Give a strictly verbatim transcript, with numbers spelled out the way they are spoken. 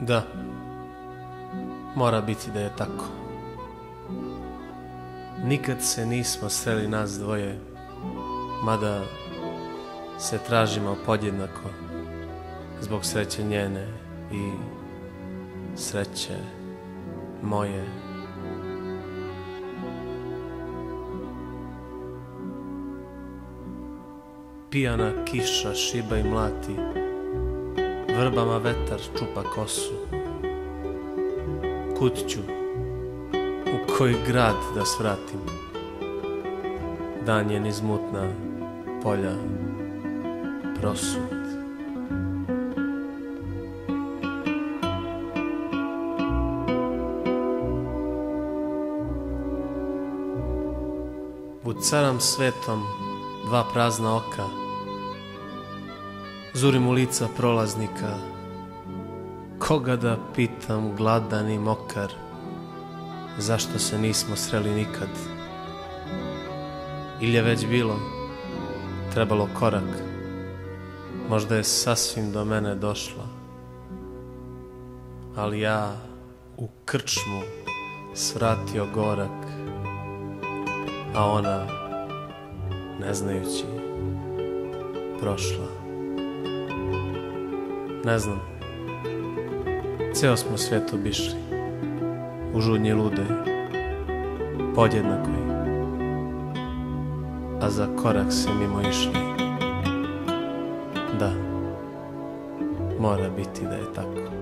Da, mora biti da je tako. Nikad se nismo sreli nas dvoje, mada se tražimo podjednako zbog sreće njene i sreće moje. Pijana kiša šiba i mlati, vrbama vetar čupa kosu. Kud ću, u koji grad da svratim? Dan je niz mutna polja prosut. Vucaram svetom dva prazna oka, zurim u lica prolaznika. Koga da pitam, gladan i mokar, zašto se nismo sreli nikad? Ili je već bilo, trebalo korak, možda je sasvim do mene došla, ali ja u krčmu svratio gorak, a ona, ne znajući, prošla. Ne znam, ceo smo svijet obišli, u žudnji lude, podjednakoj, a za korak se mimo išli. Da, mora biti da je tako.